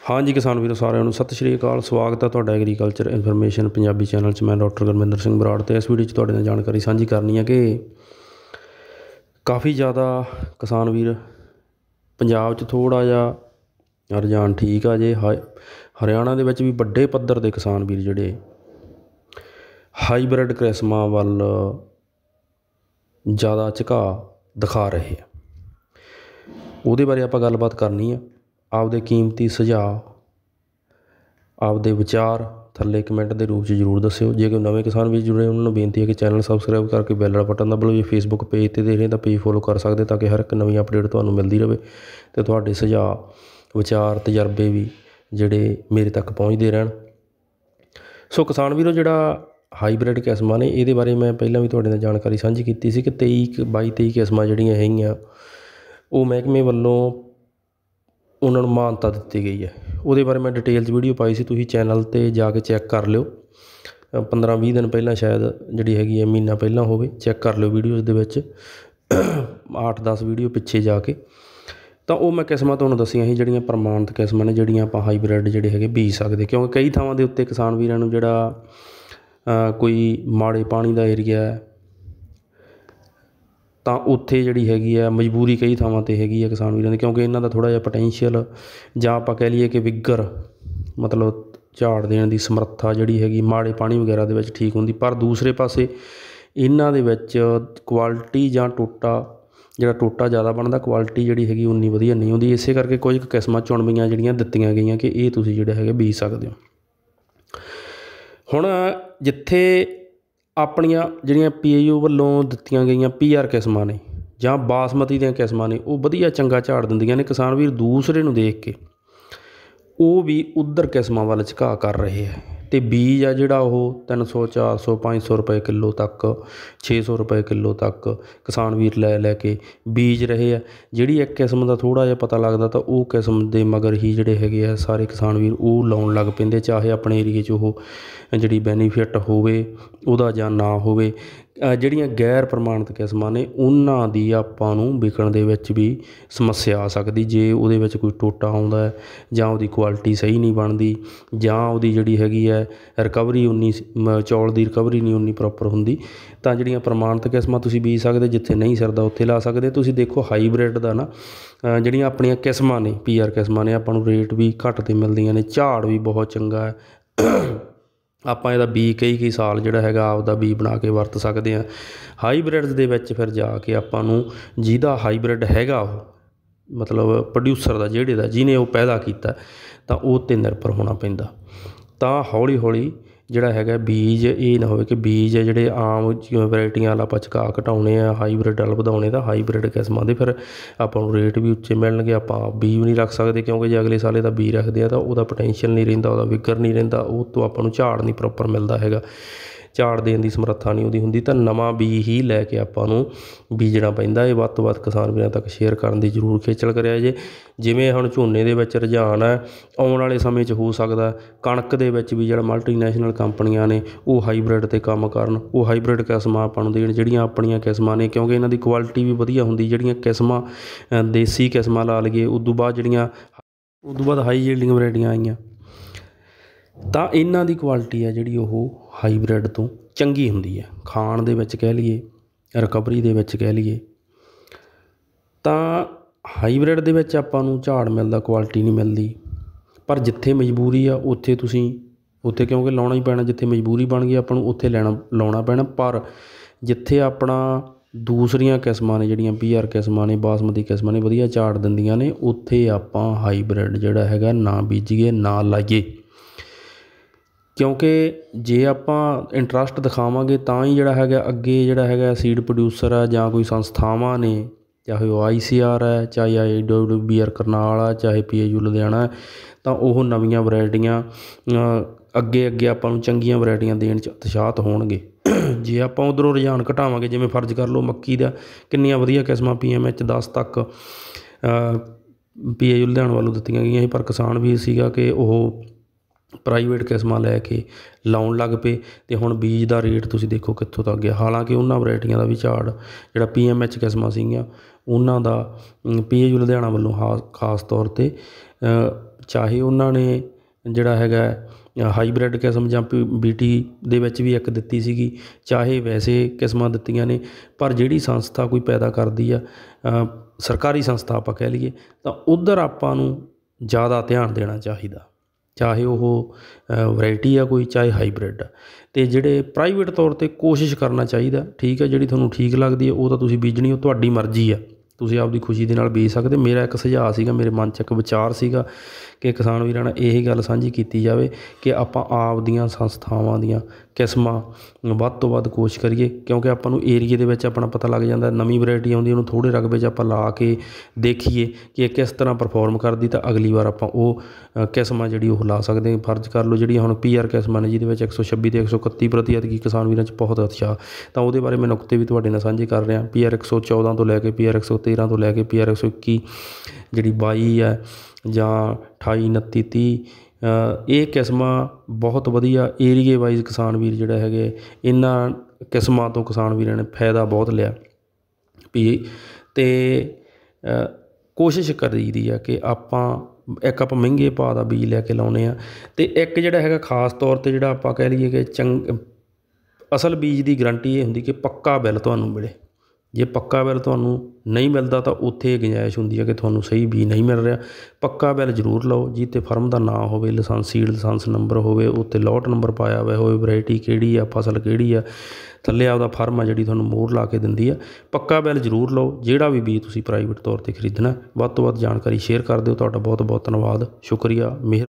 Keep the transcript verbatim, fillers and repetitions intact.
हाँ जी किसान वीरों सारिਆਂ ਨੂੰ ਸਤਿ ਸ਼੍ਰੀ ਅਕਾਲ। ਸਵਾਗਤ ਹੈ ਤੁਹਾਡਾ ਐਗਰੀਕਲਚਰ ਇਨਫੋਰਮੇਸ਼ਨ ਪੰਜਾਬੀ ਚੈਨਲ 'ਚ। मैं डॉक्टर गुरमिंदर सिंह बराड़ ਤੇ ਇਸ ਵੀਡੀਓ 'ਚ ਤੁਹਾਡੇ ਨਾਲ ਜਾਣਕਾਰੀ ਸਾਂਝੀ ਕਰਨੀ ਹੈ ਕਿ ਕਾफ़ी ज़्यादा किसान वीर ਪੰਜਾਬ 'ਚ ਥੋੜ੍ਹਾ ਜਿਹਾ ਰੁਝਾਨ ਠੀਕ ਆ ਜੇ। ਹਾ ਹਰਿਆਣਾ ਦੇ ਵਿੱਚ ਵੀ ਵੱਡੇ ਪੱਧਰ ਦੇ ਕਿਸਾਨ ਵੀਰ ਜਿਹੜੇ ਹਾਈਬ੍ਰਿਡ ਕਿਸਮਾਂ ਵੱਲ ਜ਼ਿਆਦਾ ਝੁਕਾਅ ਦਿਖਾ ਰਹੇ ਆ, ਉਹਦੇ ਬਾਰੇ ਆਪਾਂ ਗੱਲਬਾਤ ਕਰਨੀ ਆ। ਆਪਦੇ ਕੀਮਤੀ ਸੁਝਾਅ, ਆਪਦੇ ਵਿਚਾਰ ਥੱਲੇ ਕਮੈਂਟ ਦੇ ਰੂਪ 'ਚ ਜ਼ਰੂਰ ਦੱਸਿਓ। ਜੇ ਕੋਈ ਨਵੇਂ ਕਿਸਾਨ ਵੀਰ ਜੁੜੇ ਉਹਨਾਂ ਨੂੰ ਬੇਨਤੀ ਹੈ ਕਿ ਚੈਨਲ ਸਬਸਕ੍ਰਾਈਬ ਕਰਕੇ ਬੈਲ ਵਾਲਾ ਬਟਨ ਦਬਾਓ। ਜੇ ਫੇਸਬੁੱਕ ਪੇਜ 'ਤੇ ਦੇਖ ਰਹੇ ਤਾਂ ਪੇਜ ਫੋਲੋ ਕਰ ਸਕਦੇ ਤਾਂ ਕਿ ਹਰ ਇੱਕ ਨਵੀਂ ਅਪਡੇਟ ਤੁਹਾਨੂੰ ਮਿਲਦੀ ਰਹੇ ਅਤੇ ਤੁਹਾਡੇ ਸੁਝਾਅ, ਵਿਚਾਰ, ਤਜਰਬੇ ਵੀ ਜਿਹੜੇ ਮੇਰੇ ਤੱਕ ਪਹੁੰਚਦੇ ਰਹਿਣ। ਸੋ ਕਿਸਾਨ ਵੀਰੋ, ਜਿਹੜਾ ਹਾਈਬ੍ਰਿਡ ਕਿਸਮਾਂ ਨੇ ਇਹਦੇ ਬਾਰੇ ਮੈਂ ਪਹਿਲਾਂ ਵੀ ਤੁਹਾਡੇ ਨਾਲ ਜਾਣਕਾਰੀ ਸਾਂਝੀ ਕੀਤੀ ਸੀ ਕਿ ਤੇਈ ਬਾਈ ਤੇਈ ਕਿਸਮਾਂ ਜਿਹੜੀਆਂ ਹੈਗੀਆਂ ਉਹ ਮਹਿਕਮੇ ਵੱਲੋਂ ਉਹਨਾਂ ਨੂੰ ਮਾਨਤਾ ਦਿੱਤੀ ਗਈ ਹੈ। ਉਹਦੇ ਬਾਰੇ ਮੈਂ ਡਿਟੇਲ 'ਚ ਵੀਡੀਓ ਪਾਈ ਸੀ, ਤੁਸੀਂ ਚੈਨਲ 'ਤੇ ਜਾ ਕੇ ਚੈੱਕ ਕਰ ਲਿਓ। ਪੰਦਰਾਂ ਵੀਹ ਦਿਨ ਪਹਿਲਾਂ ਸ਼ਾਇਦ ਜਿਹੜੀ ਹੈਗੀ ਹੈ, ਮਹੀਨਾ ਪਹਿਲਾਂ ਹੋਵੇ, ਚੈੱਕ ਕਰ ਲਿਓ ਵੀਡੀਓਜ਼ ਦੇ ਵਿੱਚ ਅੱਠ ਦਸ ਵੀਡੀਓ ਪਿੱਛੇ ਜਾ ਕੇ। ਤਾਂ ਉਹ ਮੈਂ ਕਿਸਮਾਂ ਤੁਹਾਨੂੰ ਦੱਸੀਆਂ ਸੀ ਜਿਹੜੀਆਂ ਪ੍ਰਮਾਣਿਤ ਕਿਸਮਾਂ ਨੇ, ਜਿਹੜੀਆਂ ਆਪਾਂ ਹਾਈਬ੍ਰਿਡ ਜਿਹੜੇ ਹੈਗੇ ਬੀਜ ਸਕਦੇ। ਕਿਉਂਕਿ ਕਈ ਥਾਵਾਂ ਦੇ ਉੱਤੇ ਕਿਸਾਨ ਵੀਰਾਂ ਨੂੰ ਜਿਹੜਾ ਕੋਈ ਮਾੜੇ ਪਾਣੀ ਦਾ ਏਰੀਆ ਹੈ ਤਾਂ ਉੱਥੇ ਜਿਹੜੀ ਹੈਗੀ ਆ ਮਜਬੂਰੀ ਕਈ ਥਾਵਾਂ 'ਤੇ ਹੈਗੀ ਆ ਕਿਸਾਨ ਵੀਰਾਂ ਦੀ, ਕਿਉਂਕਿ ਇਹਨਾਂ ਦਾ ਥੋੜ੍ਹਾ ਜਿਹਾ ਪੋਟੈਂਸ਼ੀਅਲ ਜਾਂ ਆਪਾਂ ਕਹਿ ਲਈਏ ਕਿ ਵਿਗਰ ਮਤਲਬ ਝਾੜ ਦੇਣ ਦੀ ਸਮਰੱਥਾ ਜਿਹੜੀ ਹੈਗੀ ਮਾੜੇ ਪਾਣੀ ਵਗੈਰਾ ਦੇ ਵਿੱਚ ਠੀਕ ਹੁੰਦੀ। ਪਰ ਦੂਸਰੇ ਪਾਸੇ ਇਹਨਾਂ ਦੇ ਵਿੱਚ ਕੁਆਲਿਟੀ ਜਾਂ ਟੋਟਾ ਜਿਹੜਾ ਟੋਟਾ ਜ਼ਿਆਦਾ ਬਣਦਾ, ਕੁਆਲਿਟੀ ਜਿਹੜੀ ਹੈਗੀ ਉਨੀ ਵਧੀਆ ਨਹੀਂ ਹੁੰਦੀ। ਇਸੇ ਕਰਕੇ ਕੁਝ ਕੁ ਕਿਸਮਾਂ ਚੁਣਵੀਆਂ ਜਿਹੜੀਆਂ ਦਿੱਤੀਆਂ ਗਈਆਂ ਕਿ ਇਹ ਤੁਸੀਂ ਜਿਹੜੇ ਹੈਗੇ ਬੀਜ ਸਕਦੇ ਹੋ। ਹੁਣ ਜਿੱਥੇ ਆਪਣੀਆਂ ਜਿਹੜੀਆਂ ਪੀ ਏ ਯੂ ਵੱਲੋਂ ਦਿੱਤੀਆਂ ਗਈਆਂ ਪੀ ਆਰ ਕਿਸਮਾਂ ਨੇ ਜਾਂ ਬਾਸਮਤੀ ਦੀਆਂ ਕਿਸਮਾਂ ਨੇ, ਉਹ ਵਧੀਆ ਚੰਗਾ ਝਾੜ ਦਿੰਦੀਆਂ ਨੇ। ਕਿਸਾਨ ਵੀਰ ਦੂਸਰੇ ਨੂੰ ਦੇਖ ਕੇ ਉਹ ਵੀ ਉੱਧਰ ਕਿਸਮਾਂ ਵੱਲ ਝੁਕਾਅ ਕਰ ਰਹੇ ਹੈ ਅਤੇ ਬੀਜ ਆ ਜਿਹੜਾ ਉਹ ਤਿੰਨ ਸੌ ਚਾਰ ਸੌ ਪੰਜ ਸੌ ਰੁਪਏ ਕਿੱਲੋ ਤੱਕ, ਛੇ ਸੌ ਰੁਪਏ ਕਿੱਲੋ ਤੱਕ ਕਿਸਾਨ ਵੀਰ ਲੈ ਲੈ ਕੇ ਬੀਜ ਰਹੇ ਆ। ਜਿਹੜੀ ਇੱਕ ਕਿਸਮ ਦਾ ਥੋੜ੍ਹਾ ਜਿਹਾ ਪਤਾ ਲੱਗਦਾ ਤਾਂ ਉਹ ਕਿਸਮ ਦੇ ਮਗਰ ਹੀ ਜਿਹੜੇ ਹੈਗੇ ਆ ਸਾਰੇ ਕਿਸਾਨ ਵੀਰ ਉਹ ਲਾਉਣ ਲੱਗ ਪੈਂਦੇ, ਚਾਹੇ ਆਪਣੇ ਏਰੀਏ 'ਚ ਉਹ ਜਿਹੜੀ ਬੈਨੀਫਿਟ ਹੋਵੇ ਉਹਦਾ ਜਾਂ ਨਾ ਹੋਵੇ। ਜਿਹੜੀਆਂ ਗੈਰ ਪ੍ਰਮਾਣਿਤ ਕਿਸਮਾਂ ਨੇ ਉਹਨਾਂ ਦੀ ਆਪਾਂ ਨੂੰ ਵਿਕਣ ਦੇ ਵਿੱਚ ਵੀ ਸਮੱਸਿਆ ਆ ਸਕਦੀ ਜੇ ਉਹਦੇ ਵਿੱਚ ਕੋਈ ਟੋਟਾ ਆਉਂਦਾ ਹੈ ਜਾਂ ਉਹਦੀ ਕੁਆਲਿਟੀ ਸਹੀ ਨਹੀਂ ਬਣਦੀ ਜਾਂ ਉਹਦੀ ਜਿਹੜੀ ਹੈਗੀ ਹੈ ਰਿਕਵਰੀ ਉਨੀ ਚੌਲ ਦੀ ਰਿਕਵਰੀ ਨਹੀਂ ਉਨੀ ਪ੍ਰੋਪਰ ਹੁੰਦੀ। ਤਾਂ ਜਿਹੜੀਆਂ ਪ੍ਰਮਾਣਿਤ ਕਿਸਮਾਂ ਤੁਸੀਂ ਬੀਜ ਸਕਦੇ, ਜਿੱਥੇ ਨਹੀਂ ਸਰਦਾ ਉੱਥੇ ਲਾ ਸਕਦੇ। ਤੁਸੀਂ ਦੇਖੋ ਹਾਈਬ੍ਰਿਡ ਦਾ ਨਾ ਜਿਹੜੀਆਂ ਆਪਣੀਆਂ ਕਿਸਮਾਂ ਨੇ ਪੀ ਆਰ ਕਿਸਮਾਂ ਨੇ ਆਪਾਂ ਨੂੰ ਰੇਟ ਵੀ ਘੱਟ 'ਤੇ ਮਿਲਦੀਆਂ ਨੇ, ਝਾੜ ਵੀ ਬਹੁਤ ਚੰਗਾ ਹੈ। ਆਪਾਂ ਇਹਦਾ ਬੀ ਕਈ ਕਈ ਸਾਲ ਜਿਹੜਾ ਹੈਗਾ ਆਪਦਾ ਬੀ ਬਣਾ ਕੇ ਵਰਤ ਸਕਦੇ ਹਾਂ। ਹਾਈਬ੍ਰਿਡਸ ਦੇ ਵਿੱਚ ਫਿਰ ਜਾ ਕੇ ਆਪਾਂ ਨੂੰ ਜਿਹਦਾ ਹਾਈਬ੍ਰਿਡ ਹੈਗਾ ਉਹ ਮਤਲਬ ਪ੍ਰੋਡਿਊਸਰ ਦਾ, ਜਿਹੜੇ ਦਾ ਜਿਹਨੇ ਉਹ ਪੈਦਾ ਕੀਤਾ, ਤਾਂ ਉਹ 'ਤੇ ਨਿਰਭਰ ਹੋਣਾ ਪੈਂਦਾ। ਤਾਂ ਹੌਲੀ ਹੌਲੀ ਜਿਹੜਾ ਹੈਗਾ ਬੀਜ ਇਹ ਨਾ ਹੋਵੇ ਕਿ ਬੀਜ ਜਿਹੜੇ ਆਮ ਜਿਵੇਂ ਵੈਰਾਈਟੀਆਂ ਵਾਲਾ ਆਪਾਂ ਝੁਕਾਅ ਘਟਾਉਣੇ ਆ, ਹਾਈਬ੍ਰਿਡ ਵੱਲ ਵਧਾਉਣੇ, ਤਾਂ ਹਾਈਬ੍ਰਿਡ ਕਿਸਮਾਂ ਦੇ ਫਿਰ ਆਪਾਂ ਨੂੰ ਰੇਟ ਵੀ ਉੱਚੇ ਮਿਲਣਗੇ। ਆਪਾਂ ਬੀ ਵੀ ਨਹੀਂ ਰੱਖ ਸਕਦੇ ਕਿਉਂਕਿ ਜੇ ਅਗਲੇ ਸਾਲ ਇਹਦਾ ਬੀ ਰੱਖਦੇ ਆ ਤਾਂ ਉਹਦਾ ਪੋਟੈਂਸ਼ੀਅਲ ਨਹੀਂ ਰਹਿੰਦਾ, ਉਹਦਾ ਵਿਗਰ ਨਹੀਂ ਰਹਿੰਦਾ, ਉਹ ਤੋਂ ਆਪਾਂ ਨੂੰ ਝਾੜ ਨਹੀਂ ਪ੍ਰੋਪਰ ਮਿਲਦਾ ਹੈਗਾ, ਝਾੜ ਦੇਣ ਦੀ ਸਮਰੱਥਾ ਨਹੀਂ ਉਹਦੀ ਹੁੰਦੀ। ਤਾਂ ਨਵਾਂ ਬੀ ਹੀ ਲੈ ਕੇ ਆਪਾਂ ਨੂੰ ਬੀਜਣਾ ਪੈਂਦਾ। ਇਹ ਵੱਧ ਤੋਂ ਵੱਧ ਕਿਸਾਨ ਵੀਰਾਂ ਤੱਕ ਸ਼ੇਅਰ ਕਰਨ ਦੀ ਜ਼ਰੂਰ ਖੇਚਲ ਕਰਿਆ ਜੇ। ਜਿਵੇਂ ਹੁਣ ਝੋਨੇ ਦੇ ਵਿੱਚ ਰੁਝਾਨ ਹੈ, ਆਉਣ ਵਾਲੇ ਸਮੇਂ 'ਚ ਹੋ ਸਕਦਾ ਕਣਕ ਦੇ ਵਿੱਚ ਵੀ ਜਿਹੜਾ ਮਲਟੀਨੈਸ਼ਨਲ ਕੰਪਨੀਆਂ ਨੇ ਉਹ ਹਾਈਬ੍ਰਿਡ 'ਤੇ ਕੰਮ ਕਰਨ, ਉਹ ਹਾਈਬ੍ਰਿਡ ਕਿਸਮਾਂ ਆਪਾਂ ਨੂੰ ਦੇਣ ਜਿਹੜੀਆਂ ਆਪਣੀਆਂ ਕਿਸਮਾਂ ਨੇ, ਕਿਉਂਕਿ ਇਹਨਾਂ ਦੀ ਕੁਆਲਿਟੀ ਵੀ ਵਧੀਆ ਹੁੰਦੀ। ਜਿਹੜੀਆਂ ਕਿਸਮਾਂ ਦੇਸੀ ਕਿਸਮਾਂ ਲਾ ਲਈਏ, ਉਦੋਂ ਬਾਅਦ ਜਿਹੜੀਆਂ ਉਦੋਂ ਬਾਅਦ ਹਾਈ ਯੀਲਡਿੰਗ ਵੈਰਾਈਟੀਆਂ ਆਈਆਂ ਤਾਂ ਇਹਨਾਂ ਦੀ ਕੁਆਲਿਟੀ ਹੈ ਜਿਹੜੀ ਉਹ ਹਾਈਬ੍ਰਿਡ ਤੋਂ ਚੰਗੀ ਹੁੰਦੀ ਹੈ। ਖਾਣ ਦੇ ਵਿੱਚ ਕਹਿ ਲਈਏ, ਰਿਕਵਰੀ ਦੇ ਵਿੱਚ ਕਹਿ ਲਈਏ, ਤਾਂ ਹਾਈਬ੍ਰਿਡ ਦੇ ਵਿੱਚ ਆਪਾਂ ਨੂੰ ਝਾੜ ਮਿਲਦਾ, ਕੁਆਲਿਟੀ ਨਹੀਂ ਮਿਲਦੀ। ਪਰ ਜਿੱਥੇ ਮਜਬੂਰੀ ਆ ਉੱਥੇ ਤੁਸੀਂ ਉੱਥੇ ਕਿਉਂਕਿ ਲਾਉਣਾ ਹੀ ਪੈਣਾ, ਜਿੱਥੇ ਮਜਬੂਰੀ ਬਣ ਗਈ ਆਪਾਂ ਨੂੰ ਉੱਥੇ ਲੈਣਾ ਲਾਉਣਾ ਪੈਣਾ। ਪਰ ਜਿੱਥੇ ਆਪਣਾ ਦੂਸਰੀਆਂ ਕਿਸਮਾਂ ਨੇ ਜਿਹੜੀਆਂ ਪੀ ਆਰ ਕਿਸਮਾਂ ਨੇ, ਬਾਸਮਤੀ ਕਿਸਮਾਂ ਨੇ, ਵਧੀਆ ਝਾੜ ਦਿੰਦੀਆਂ ਨੇ, ਉੱਥੇ ਆਪਾਂ ਹਾਈਬ੍ਰਿਡ ਜਿਹੜਾ ਹੈਗਾ ਨਾ ਬੀਜੀਏ, ਨਾ ਲਾਈਏ। ਕਿਉਂਕਿ ਜੇ ਆਪਾਂ ਇੰਟਰਸਟ ਦਿਖਾਵਾਂਗੇ ਤਾਂ ਹੀ ਜਿਹੜਾ ਹੈਗਾ ਅੱਗੇ ਜਿਹੜਾ ਹੈਗਾ ਸੀਡ ਪ੍ਰੋਡਿਊਸਰ ਆ ਜਾਂ ਕੋਈ ਸੰਸਥਾਵਾਂ ਨੇ, ਚਾਹੇ ਉਹ ਆਈ ਸੀ ਆਰ ਹੈ, ਚਾਹੇ I W B R Karnal ਆ, ਚਾਹੇ ਪੀ ਏ ਯੂ ਲੁਧਿਆਣਾ, ਤਾਂ ਉਹ ਨਵੀਆਂ ਵਰਾਇਟੀਆਂ ਅੱਗੇ ਅੱਗੇ ਆਪਾਂ ਨੂੰ ਚੰਗੀਆਂ ਵਰਾਇਟੀਆਂ ਦੇਣ 'ਚ ਉਤਸ਼ਾਹਿਤ ਹੋਣਗੇ। ਜੇ ਆਪਾਂ ਉੱਧਰੋਂ ਰੁਝਾਨ ਘਟਾਵਾਂਗੇ, ਜਿਵੇਂ ਫਰਜ਼ ਕਰ ਲਓ ਮੱਕੀ ਦਾ ਕਿੰਨੀਆਂ ਵਧੀਆ ਕਿਸਮਾਂ ਪੀ ਐਮ ਐਚ ਦਸ ਤੱਕ ਪੀ ਏ ਯੂ ਲੁਧਿਆਣਾ ਵੱਲੋਂ ਦਿੱਤੀਆਂ ਗਈਆਂ ਸੀ, ਪਰ ਕਿਸਾਨ ਵੀ ਸੀਗਾ ਕਿ ਉਹ ਪ੍ਰਾਈਵੇਟ ਕਿਸਮਾਂ ਲੈ ਕੇ ਲਾਉਣ ਲੱਗ ਪਏ ਅਤੇ ਹੁਣ ਬੀਜ ਦਾ ਰੇਟ ਤੁਸੀਂ ਦੇਖੋ ਕਿੱਥੋਂ ਤੱਕ ਗਿਆ। ਹਾਲਾਂਕਿ ਉਹਨਾਂ ਵਰਾਇਟੀਆਂ ਦਾ ਵੀ ਝਾੜ ਜਿਹੜਾ ਪੀ ਐਮ ਐਚ ਕਿਸਮਾਂ ਸੀਗੀਆਂ ਉਹਨਾਂ ਦਾ ਪੀ ਏ ਯੂ ਲੁਧਿਆਣਾ ਵੱਲੋਂ ਹਾ ਖਾਸ ਤੌਰ 'ਤੇ ਚਾਹੇ ਉਹਨਾਂ ਨੇ ਜਿਹੜਾ ਹੈਗਾ ਹਾਈਬ੍ਰਿਡ ਕਿਸਮ ਜਾਂ ਬੀ ਟੀ ਦੇ ਵਿੱਚ ਵੀ ਇੱਕ ਦਿੱਤੀ ਸੀਗੀ, ਚਾਹੇ ਵੈਸੇ ਕਿਸਮਾਂ ਦਿੱਤੀਆਂ ਨੇ, ਪਰ ਜਿਹੜੀ ਸੰਸਥਾ ਕੋਈ ਪੈਦਾ ਕਰਦੀ ਆ, ਸਰਕਾਰੀ ਸੰਸਥਾ ਆਪਾਂ ਕਹਿ ਲਈਏ, ਤਾਂ ਉੱਧਰ ਆਪਾਂ ਨੂੰ ਜ਼ਿਆਦਾ ਧਿਆਨ ਦੇਣਾ ਚਾਹੀਦਾ, ਚਾਹੇ ਉਹ ਵਰਾਇਟੀ ਆ ਕੋਈ, ਚਾਹੇ ਹਾਈਬ੍ਰਿਡ ਆ। ਅਤੇ ਜਿਹੜੇ ਪ੍ਰਾਈਵੇਟ ਤੌਰ 'ਤੇ ਕੋਸ਼ਿਸ਼ ਕਰਨਾ ਚਾਹੀਦਾ, ਠੀਕ ਹੈ, ਜਿਹੜੀ ਤੁਹਾਨੂੰ ਠੀਕ ਲੱਗਦੀ ਹੈ ਉਹ ਤਾਂ ਤੁਸੀਂ ਬੀਜਣੀ, ਉਹ ਤੁਹਾਡੀ ਮਰਜ਼ੀ ਆ, ਤੁਸੀਂ ਆਪਦੀ ਖੁਸ਼ੀ ਦੇ ਨਾਲ ਬੀਜ ਸਕਦੇ। ਮੇਰਾ ਇੱਕ ਸੁਝਾਅ ਸੀਗਾ, ਮੇਰੇ ਮਨ 'ਚ ਇੱਕ ਵਿਚਾਰ ਸੀਗਾ ਕਿ ਕਿਸਾਨ ਵੀਰਾਂ ਨਾਲ ਇਹ ਗੱਲ ਸਾਂਝੀ ਕੀਤੀ ਜਾਵੇ ਕਿ ਆਪਾਂ ਆਪ ਦੀਆਂ ਸੰਸਥਾਵਾਂ ਦੀਆਂ ਕਿਸਮਾਂ ਵੱਧ ਤੋਂ ਵੱਧ ਕੋਸ਼ਿਸ਼ ਕਰੀਏ, ਕਿਉਂਕਿ ਆਪਾਂ ਨੂੰ ਏਰੀਏ ਦੇ ਵਿੱਚ ਆਪਣਾ ਪਤਾ ਲੱਗ ਜਾਂਦਾ, ਨਵੀਂ ਵਰਾਇਟੀ ਆਉਂਦੀ ਉਹਨੂੰ ਥੋੜ੍ਹੇ ਰਕਬੇ 'ਚ ਆਪਾਂ ਲਾ ਕੇ ਦੇਖੀਏ ਕਿ ਇਹ ਕਿਸ ਤਰ੍ਹਾਂ ਪਰਫੋਰਮ ਕਰਦੀ, ਤਾਂ ਅਗਲੀ ਵਾਰ ਆਪਾਂ ਉਹ ਕਿਸਮਾਂ ਜਿਹੜੀ ਉਹ ਲਾ ਸਕਦੇ ਹਾਂ। ਫਰਜ਼ ਕਰ ਲਓ ਜਿਹੜੀਆਂ ਹੁਣ ਪੀ ਆਰ ਕਿਸਮਾਂ ਨੇ ਜਿਹਦੇ ਵਿੱਚ ਇੱਕ ਸੌ ਛੱਬੀ ਅਤੇ ਇੱਕ ਸੌ ਇਕੱਤੀ ਪ੍ਰਤੀ ਐਤਕੀ ਕਿਸਾਨ ਵੀਰਾਂ 'ਚ ਬਹੁਤ ਉਤਸ਼ਾਹ, ਤਾਂ ਉਹਦੇ ਬਾਰੇ ਮੈਂ ਨੁਕਤੇ ਵੀ ਤੁਹਾਡੇ ਨਾਲ ਸਾਂਝੇ ਕਰ ਰਿਹਾ। ਪੀ ਆਰ ਇੱਕ ਸੌ ਚੌਦਾਂ ਤੋਂ ਲੈ ਕੇ ਪੀ ਆਰ ਇੱਕ ਸੌ ਤੇਰ੍ਹਾਂ ਤੋਂ ਲੈ ਕੇ ਪੀ ਆਰ ਇੱਕ ਸੌ ਇੱਕੀ ਜਿਹੜੀ ਬਾਈ ਹੈ ਜਾਂ ਅਠਾਈ ਉਨੱਤੀ ਤੀਹ, ਇਹ ਕਿਸਮਾਂ ਬਹੁਤ ਵਧੀਆ ਏਰੀਏ ਵਾਈਜ਼ ਕਿਸਾਨ ਵੀਰ ਜਿਹੜਾ ਹੈਗੇ ਇਹਨਾਂ ਕਿਸਮਾਂ ਤੋਂ ਕਿਸਾਨ ਵੀਰਾਂ ਨੇ ਫਾਇਦਾ ਬਹੁਤ ਲਿਆ ਵੀ। ਅਤੇ ਕੋਸ਼ਿਸ਼ ਕਰੀ ਦੀ ਆ ਕਿ ਆਪਾਂ ਇੱਕ ਆਪਾਂ ਮਹਿੰਗੇ ਭਾਅ ਦਾ ਬੀਜ ਲੈ ਕੇ ਲਾਉਂਦੇ ਹਾਂ, ਅਤੇ ਇੱਕ ਜਿਹੜਾ ਹੈਗਾ ਖਾਸ ਤੌਰ 'ਤੇ ਜਿਹੜਾ ਆਪਾਂ ਕਹਿ ਲਈਏ ਕਿ ਚੰਗ ਅਸਲ ਬੀਜ ਦੀ ਗਰੰਟੀ ਇਹ ਹੁੰਦੀ ਕਿ ਪੱਕਾ ਬਿੱਲ ਤੁਹਾਨੂੰ ਮਿਲੇ। ਜੇ ਪੱਕਾ ਬਿੱਲ ਤੁਹਾਨੂੰ ਨਹੀਂ ਮਿਲਦਾ ਤਾਂ ਉੱਥੇ ਗੁੰਜਾਇਸ਼ ਹੁੰਦੀ ਹੈ ਕਿ ਤੁਹਾਨੂੰ ਸਹੀ ਬੀਜ ਨਹੀਂ ਮਿਲ ਰਿਹਾ। ਪੱਕਾ ਬਿੱਲ ਜ਼ਰੂਰ ਲਓ ਜਿਹਦੇ 'ਤੇ ਫਰਮ ਦਾ ਨਾਂ ਹੋਵੇ, ਲਾਇਸੈਂਸ ਸੀਡ ਲਾਇਸੈਂਸ ਨੰਬਰ ਹੋਵੇ, ਉੱਤੇ ਲੋਟ ਨੰਬਰ ਪਾਇਆ ਹੋਇਆ ਹੋਵੇ, ਵਰਾਇਟੀ ਕਿਹੜੀ ਆ, ਫਸਲ ਕਿਹੜੀ ਆ, ਥੱਲੇ ਆਪਦਾ ਫਰਮ ਆ ਜਿਹੜੀ ਤੁਹਾਨੂੰ ਮੋਹਰ ਲਾ ਕੇ ਦਿੰਦੀ ਆ। ਪੱਕਾ ਬਿੱਲ ਜ਼ਰੂਰ ਲਓ ਜਿਹੜਾ ਵੀ ਬੀਜ ਤੁਸੀਂ ਪ੍ਰਾਈਵੇਟ ਤੌਰ 'ਤੇ ਖਰੀਦਣਾ। ਵੱਧ ਤੋਂ ਵੱਧ ਜਾਣਕਾਰੀ ਸ਼ੇਅਰ ਕਰ ਦਿਓ। ਤੁਹਾਡਾ ਬਹੁਤ ਬਹੁਤ ਧੰਨਵਾਦ, ਸ਼ੁਕਰੀਆ, ਮਿਹਰ।